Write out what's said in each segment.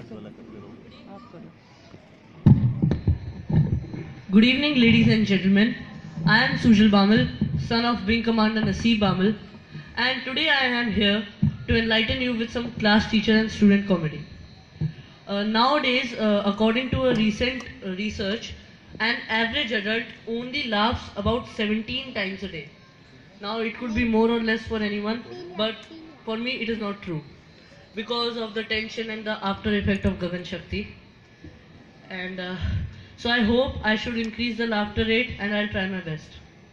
Good evening, ladies and gentlemen. I am Sujal Bamal, son of Wing Commander Naseeb Bamal, and today I am here to enlighten you with some class teacher and student comedy. Nowadays, according to a recent research, an average adult only laughs about 17 times a day. Now, it could be more or less for anyone, but for me, it is not true because of the tension and the after effect of Gagan Shakti. And so I hope I should increase the laughter rate, and I'll try my best.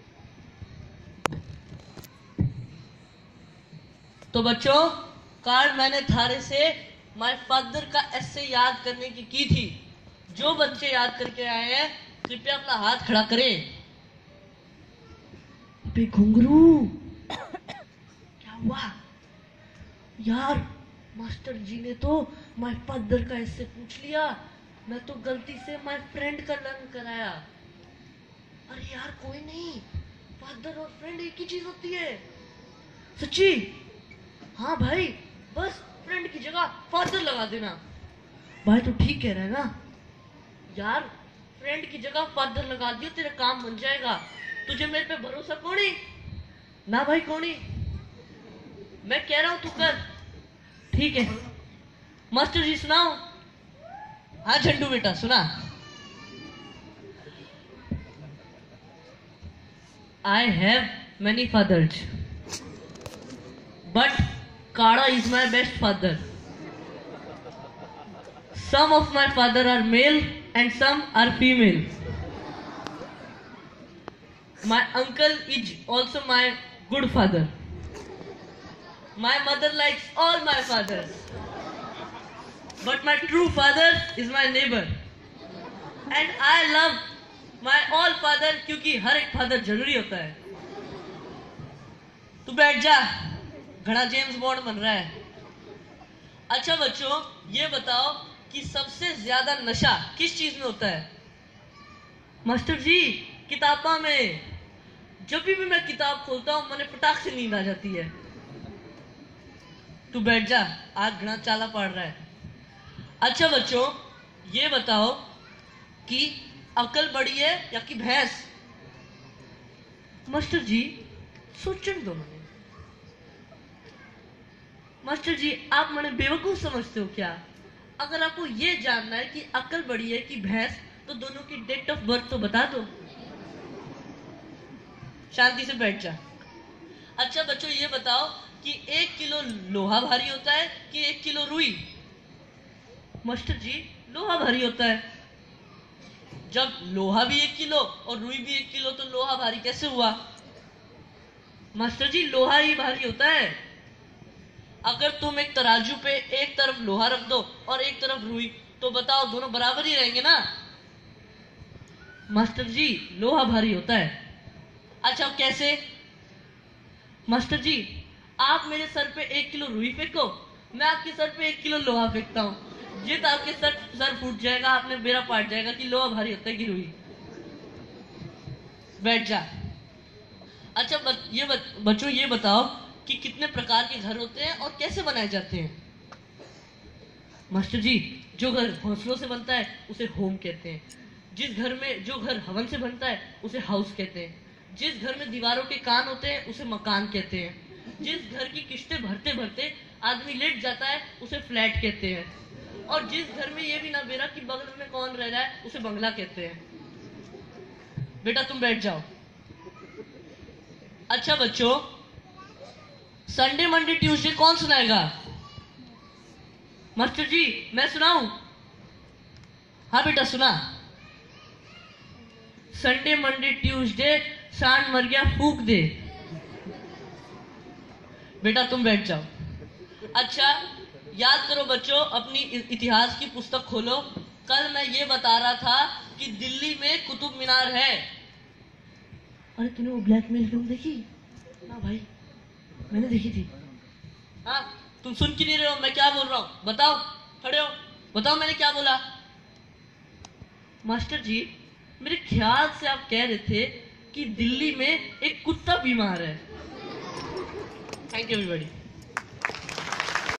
तो बच्चों, card मैंने थारे से my father का ऐसे याद करने की थी. जो बच्चे याद करके आए हैं कृपया अपना हाथ खड़ा करें. अबे घुंघरू, क्या हुआ यार? मास्टर जी ने तो माय फादर का ऐसे पूछ लिया, मैं तो गलती से माय फ्रेंड का लर्न कराया. अरे यार कोई नहीं, फादर और फ्रेंड एक ही चीज होती है. सच्ची? हाँ भाई, बस फ्रेंड की जगह फादर लगा देना. भाई तो ठीक कह रहा है ना यार, फ्रेंड की जगह फादर लगा दियो, तेरा काम बन जाएगा. तुझे मेरे पे भरोसा कोनी? ना भाई कोनी, मैं कह रहा हूं तू कर. ठीक है मास्टर जी, सुनाओ. हाँ झंडू बेटा सुना. I have many fathers, but Kada is my best father. Some of my father are male and some are female. My uncle is also my good father. My mother likes all my fathers, but my true father is my neighbor. And I love my all father क्योंकि हर एक father जरूरी होता है. तू बैठ जा, घड़ा James bond बन रहा है. अच्छा बच्चों, ये बताओ कि सबसे ज्यादा नशा किस चीज में होता है? मास्टर जी, किताबा में. जब भी मैं किताब खोलता हूं मैंने फटाक से नींद आ जाती है. तू बैठ जा, आज घड़ा चाला पड़ रहा है. अच्छा बच्चों, ये बताओ कि अकल बड़ी है या कि भैंस? मास्टर जी सोचने दो मैंने. मास्टर जी, आप मैंने बेवकूफ समझते हो क्या? अगर आपको ये जानना है कि अकल बड़ी है कि भैंस, तो दोनों की डेट ऑफ बर्थ तो बता दो. शांति से बैठ जा. अच्छा बच्चों, ये बताओ कि 1 किलो लोहा भारी होता है कि 1 किलो रुई? मास्टर जी, लोहा भारी होता है. जब लोहा भी 1 किलो और रुई भी 1 किलो, तो लोहा भारी कैसे हुआ? मास्टर जी, लोहा ही भारी होता है. अगर तुम एक तराजू पे एक तरफ लोहा रख दो और एक तरफ रुई, तो बताओ दोनों बराबर ही रहेंगे ना? मास्टर जी, लोहा भारी होता है. अच्छा कैसे? मास्टर जी, आप मेरे सर पे 1 किलो रुई फेंको, मैं आपके सर पे 1 किलो लोहा फेंकता हूं. जित आपके सर फूट जाएगा, आपने बेड़ा पाट जाएगा कि लोहा भारी होता है कि रुई. बैठ जा. अच्छा बच्चों, ये बताओ कि कितने प्रकार के घर होते हैं और कैसे बनाए जाते हैं? मास्टर जी, जो घर घोंसलों से बनता है उसे होम कहते हैं. जो घर हवन से बनता है उसे हाउस कहते हैं. जिस घर में दीवारों के कान होते हैं उसे मकान कहते हैं. जिस घर की किस्तें भरते भरते आदमी लेट जाता है उसे फ्लैट कहते हैं. और जिस घर में ये भी ना बेरा कि बगल में कौन रह रहा है उसे बंगला कहते हैं. बेटा तुम बैठ जाओ. अच्छा बच्चों, संडे मंडे ट्यूसडे कौन सुनाएगा? मास्टर जी, मैं सुनाऊं? हाँ बेटा सुना. संडे मंडे ट्यूसडे सांड मर गया फूक दे. बेटा तुम बैठ जाओ. अच्छा याद करो बच्चों, अपनी इतिहास की पुस्तक खोलो. कल मैं ये बता रहा था कि दिल्ली में कुतुब मीनार है. अरे तूने वो ब्लैकमेल फिल्म देखी? ना भाई, मैंने देखी थी. हाँ, तुम सुन क्यों नहीं रहे हो? मैं क्या बोल रहा हूँ बताओ. खड़े हो, बताओ मैंने क्या बोला? मास्टर जी, मेरे ख्याल से आप कह रहे थे कि दिल्ली में एक कुत्ता बीमार है. Thank you everybody.